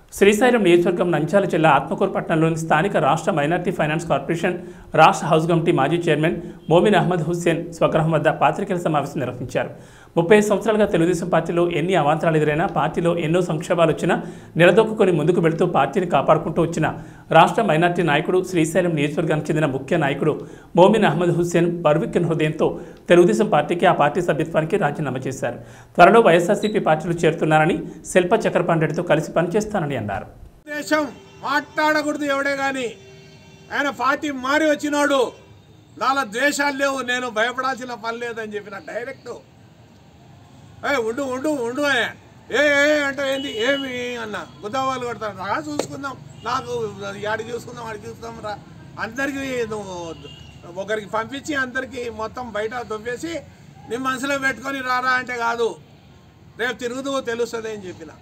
శ్రీశైలం నియోజకవర్గం నంద్యాల జిల్లా ఆత్మకూరు పట్టణంలోని స్థానిక రాష్ట్ర మైనార్టీ ఫైనాన్స్ కార్పొరేషన్ రాష్ట్ర హౌస్ కమిటీ మాజీ చైర్మన్ మోమిన్ అహ్మద్ హుస్సేన్ స్వగృహం వద్ద పాత్రికేయుల సమావేశం నిర్వహించారు. 30 సంవత్సరాలుగా తెలుగుదేశం పార్టీలో ఎన్ని అవాంతరాలు ఎదురైనా పార్టీలో ఎన్నో సంక్షోభాలు వచ్చినా నిలదొక్కుని ముందుకు వెళుతూ పార్టీని కాపాడుకుంటూ వచ్చిన రాష్ట్ర మైనార్టీ నాయకుడు శ్రీశైలం నియోజకవర్గానికి చెందిన ముఖ్య నాయకుడు మోమిన్ అహ్మద్ హుస్సేన్ బరువెక్కిన హృదయంతో తెలుగుదేశం పార్టీకి ఆ పార్టీ సభ్యత్వానికి రాజీనామా చేశారు. త్వరలో వైఎస్ఆర్సీపీ పార్టీలో చేరుతున్నారని శిల్ప చక్రపాణి రెడ్డితో కలిసి పనిచేస్తానని అన్నారు. దేశం మాట్లాడకూడదు ఎవడే కానీ ఆయన పార్టీ మారి వచ్చినాడు, నాలో ద్వేషాలు లేవు, నేను భయపడాల్సిన పని లేదని చెప్పిన డైరెక్ట్ ఉండు ఉండు ఉండు ఏ అంటే ఏంది ఏమి అన్న గుద్దవాళ్ళు కొడతాను రా చూసుకుందాం, నాకు ఆడికి చూసుకుందాం ఆడికి చూసుకుందాం రా, అందరికీ నువ్వు ఒకరికి పంపించి అందరికీ మొత్తం బయట దొబ్బేసి నీ మనసులో పెట్టుకొని రారా అంటే కాదు, రేపు తిరుగుతూ తెలుస్తుంది అని చెప్పిన.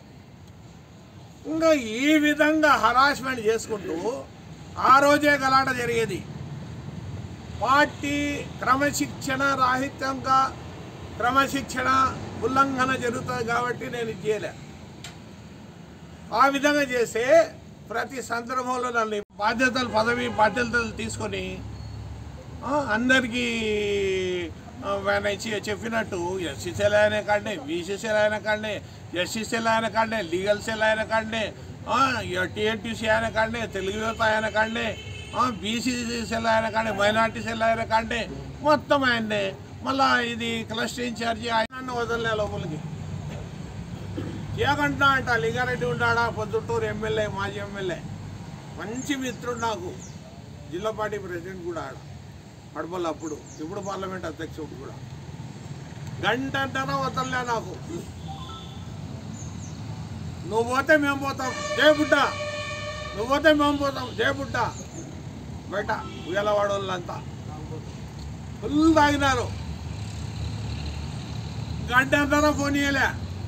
ఇంకా ఈ విధంగా హరాస్మెంట్ చేసుకుంటూ ఆ రోజే గలాట జరిగేది. పార్టీ క్రమశిక్షణ రాహిత్యంగా క్రమశిక్షణ ఉల్లంఘన జరుగుతుంది కాబట్టి నేను ఇది చేయలే. ఆ విధంగా చేస్తే ప్రతి సందర్భంలో నన్ను పదవి బాధ్యతలు తీసుకొని అందరికీ చెప్పినట్టు ఎస్సీ సెల్ అయిన కాడనే, బీసీ సెల్ అయిన కాడనే, ఎస్సీ సెల్ అయిన కాడనే, లీగల్ సెల్ అయిన కాడనే, టీఎన్టీసీ అయిన కాడనే, తెలుగు యువత అయిన కాడనే, బీసీ సెల్ అయిన కాడనే, మైనార్టీ సెల్ అయిన కాడనే మొత్తం ఆయన్నే. మళ్ళా ఇది క్లస్టర్ ఇన్ఛార్జి ఆయన వదలలే లోపలికి ఏకంటున్నా అంట. లింగారెడ్డి ఉన్నాడా, పొద్దుటూరు ఎమ్మెల్యే, మాజీ ఎమ్మెల్యే, మంచి మిత్రుడు నాకు, జిల్లా పార్టీ ప్రెసిడెంట్ కూడా ఆడ పడబల్ అప్పుడు, ఇప్పుడు పార్లమెంట్ అధ్యక్షుడు కూడా. గంటంటనా వదలలే నాకు. నువ్వు పోతే మేము పోతాం జై బుడ్డ, నువ్వు పోతే మేము పోతాం జై బుడ్డ. బయట ఉయ్యాలవాడ వాళ్ళంతా ఫుల్ తాగినారు. గంటంటనా ఫోన్ ఇయ్యలే.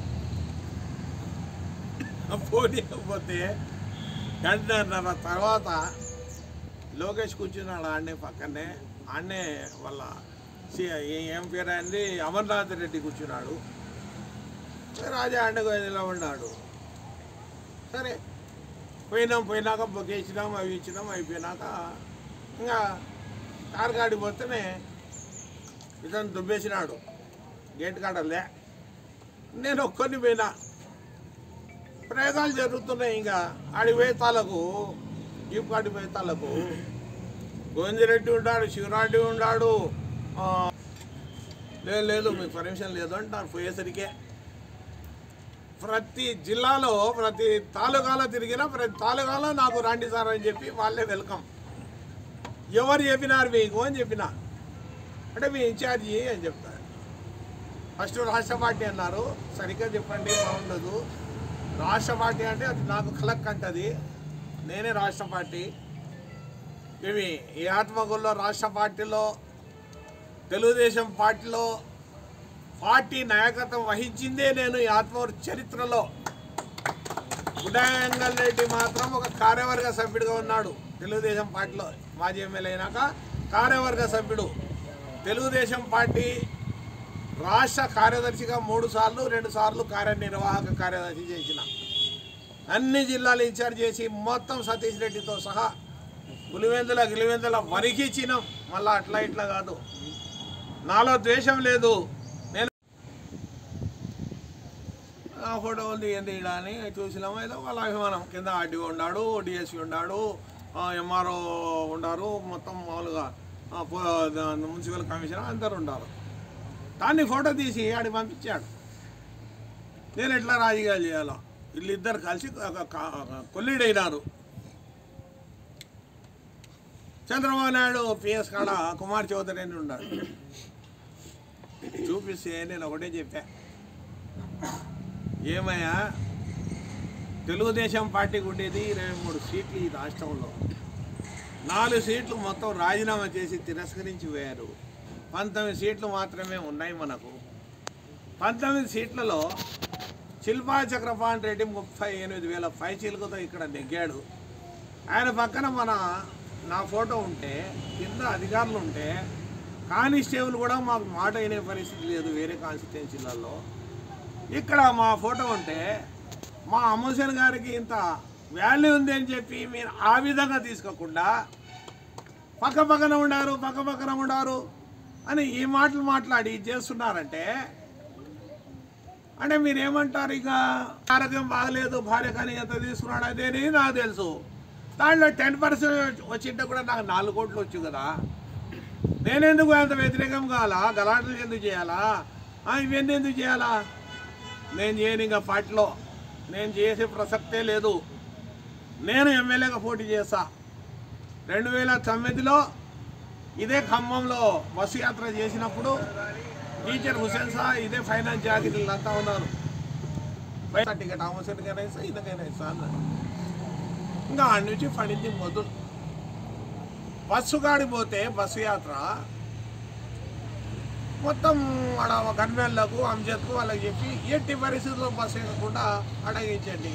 ఫోన్ ఇవ్వకపోతే గంటన్నర తర్వాత లోకేష్ కూర్చున్నాడు ఆడనే పక్కనే, ఆడనే వాళ్ళ ఏం పేరు అయింది అమర్నాథ్ రెడ్డి కూర్చున్నాడు. రాజా ఆడకు నిలబడ్డాడు. సరే పోయినాక బొకేసినాం, అవి ఇచ్చినాం, అయిపోయినాక ఇంకా కారు కాడికి పోతేనే ఇతను దుబ్బేసినాడు గేట్ కాడలే. నేను ఒక్కరిని పోయినా, ప్రయోగాలు జరుగుతున్నాయి. ఇంకా ఆడి వేతాలకు జీప్ కాడి వేతాలకు గోవిందరెడ్డి ఉన్నాడు, శివరాడ్డి ఉన్నాడు. లేదు మీకు పర్మిషన్ లేదు అంటారు. పోయేసరికే ప్రతి జిల్లాలో ప్రతి తాలూకాలో తిరిగినా ప్రతి తాలూకాలో నాకు రాండి సార్ అని చెప్పి వాళ్ళే వెల్కమ్. ఎవరు చెప్పినారు మీకు అని చెప్పిన అంటే మీ ఇన్ఛార్జి అని చెప్తారు. ఫస్ట్ రాష్ట్ర పార్టీ అన్నారు, సరిగ్గా చెప్పండి బాగుండదు. రాష్ట్ర పార్టీ అంటే అది నాకు కలక్ అంటది, నేనే రాష్ట్ర పార్టీ. ఇవి ఈ ఆత్మకూరులో రాష్ట్ర పార్టీలో తెలుగుదేశం పార్టీలో పార్టీ నాయకత్వం వహించిందే నేను ఈ ఆత్మకూరు చరిత్రలో. గుడాంగల్ రెడ్డి మాత్రం ఒక కార్యవర్గ సభ్యుడిగా ఉన్నాడు తెలుగుదేశం పార్టీలో, మాజీ ఎమ్మెల్యే అయినాక కార్యవర్గ సభ్యుడు. తెలుగుదేశం పార్టీ రాష్ట్ర కార్యదర్శిగా 3 సార్లు 2 సార్లు కార్యనిర్వాహక కార్యదర్శి చేసిన, అన్ని జిల్లాలు ఇన్ఛార్జ్ చేసి మొత్తం సతీష్ రెడ్డితో సహా గిలివెందుల వరికిచ్చినాం. మళ్ళీ అట్లా ఇట్లా కాదు, నాలో ద్వేషం లేదు. నేను ఆ ఫోటో ఉంది ఏంది ఇడా అని చూసినాము, ఏదో వాళ్ళ అభిమానం. కింద ఆర్డీఓ ఉన్నాడు, డిఎస్సీ ఉన్నాడు, ఎంఆర్ఓ ఉన్నారు, మొత్తం మామూలుగా మున్సిపల్ కమిషనర్ అందరు ఉన్నారు. దాన్ని ఫోటో తీసి ఆడికి పంపించాడు. నేను ఎట్లా రాజకీయాలు చేయాలో వీళ్ళిద్దరు కలిసి కొల్లీడైనారు. చంద్రబాబు నాయుడు పిఎస్ కాడ కుమార్ చౌదరి అని ఉన్నాడు. చూపిస్తే నేను ఒకటే చెప్పా, ఏమయ్యా తెలుగుదేశం పార్టీకి ఉండేది 23 సీట్లు ఈ రాష్ట్రంలో, 4 సీట్లు మొత్తం రాజీనామా చేసి తిరస్కరించి పోయారు. 19 సీట్లు మాత్రమే ఉన్నాయి మనకు. 19 సీట్లలో శిల్పా చక్రపాణి రెడ్డి 38,000 పైచీలకుతో ఇక్కడ నెగ్గాడు. ఆయన పక్కన నా ఫోటో ఉంటే, కింద అధికారులు ఉంటే, కానిస్టేబుల్ కూడా మాకు మాట అయిన పరిస్థితి లేదు వేరే కాన్స్టిట్యున్సీలలో. ఇక్కడ మా ఫోటో ఉంటే మా అమోషన్ గారికి ఇంత వాల్యూ ఉంది అని చెప్పి మీరు ఆ విధంగా తీసుకోకుండా పక్కపక్కన ఉండారు అని ఈ మాటలు మాట్లాడి చేస్తున్నారంటే అంటే మీరేమంటారు? ఇక ఆరోగ్యం బాగలేదు, భార్య కానీ ఎంత తీసుకున్నాడు అదేని నాకు తెలుసు. దాంట్లో 10% వచ్చింటే కూడా నాకు 4 కోట్లు వచ్చు కదా. నేనెందుకు అంత వ్యతిరేకం కావాలా? గలాటలు ఎందుకు చేయాలా? ఇవన్నీ ఎందుకు చేయాలా? నేను చేయను. ఇంకా పార్టీలో నేను చేసే ప్రసక్తే లేదు. నేను ఎమ్మెల్యేగా పోటీ చేస్తా. 2009లో ఇదే ఖమ్మంలో బస్సు యాత్ర చేసినప్పుడు టీచర్ హుసేన్ సార్ ఇదే ఫైనాన్స్ జాగిరీలు అంతా ఉన్నారు. టికెట్ అమోషన్కైనా ఇస్తా, ఇదకైనా ఇస్తా అన్నాడు. ఇంకా ఆడి నుంచి పడింది మొదలు. బస్సు కాడిపోతే బస్సు యాత్ర మొత్తం ఆడ గన్మెన్లకు అంజద్కు వాళ్ళకి చెప్పి ఎట్టి పరిస్థితుల్లో బస్సు ఎక్కకుండా అడగించండి.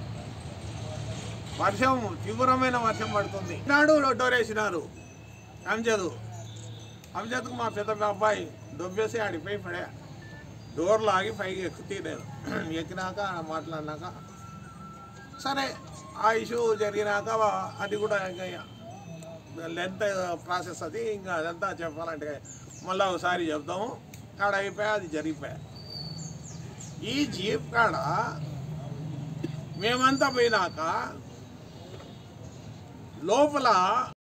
వర్షం తీవ్రమైన వర్షం పడుతుంది. నాడు డోర్ వేసినారు అంజద్కు మా పెద్ద అబ్బాయి దొబ్బేసి ఆడిపోయి పడే. డోర్ లాగి పైకి ఎక్కుతీ నేను ఎక్కినాక మాట్లాడినాక సరే ఆ ఇష్యూ జరిగినాక అది కూడా లెంత్ ప్రాసెస్ అది. ఇంకా అదంతా చెప్పాలంటే మళ్ళీ ఒకసారి చెప్తాము. కాడ అయిపోయా అది జరిగిపోయా. ఈ జీప్ కాడ మేమంతా పోయినాక లోపల